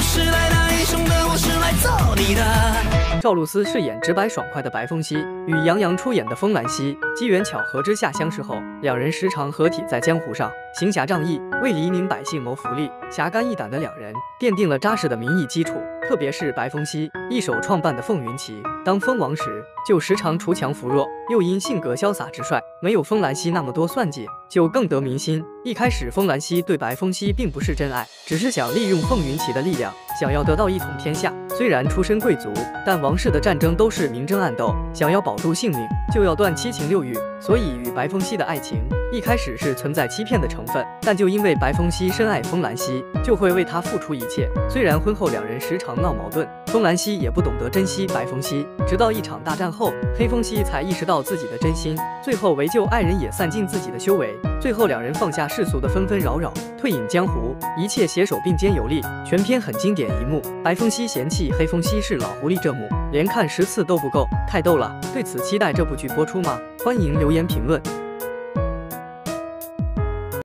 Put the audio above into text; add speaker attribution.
Speaker 1: 是来打英雄的，我是来揍你的。
Speaker 2: 赵露思饰演直白爽快的白凤熙，与杨洋出演的风兰溪机缘巧合之下相识后，两人时常合体在江湖上行侠仗义，为黎民百姓谋福利。侠肝义胆的两人奠定了扎实的民意基础。特别是白凤熙一手创办的凤云旗，当封王时就时常锄强扶弱，又因性格潇洒直率，没有风兰溪那么多算计，就更得民心。一开始风兰溪对白凤熙并不是真爱，只是想利用凤云旗的力量，想要得到一统天下。虽然出身贵族，但王室的战争都是明争暗斗，想要保住性命，就要断七情六欲，所以与白凤熙的爱情一开始是存在欺骗的成分，但就因为白凤熙深爱风兰溪，就会为他付出一切。虽然婚后两人时常闹矛盾，风兰溪也不懂得珍惜白凤熙，直到一场大战后，黑凤熙才意识到自己的真心，最后为救爱人也散尽自己的修为。最后两人放下世俗的纷纷扰扰，退隐江湖，一切携手并肩有力。全片很经典一幕，白凤熙嫌弃黑凤熙是老狐狸这幕，连看10次都不够，太逗了。对此期待这部剧播出吗？欢迎留言评论。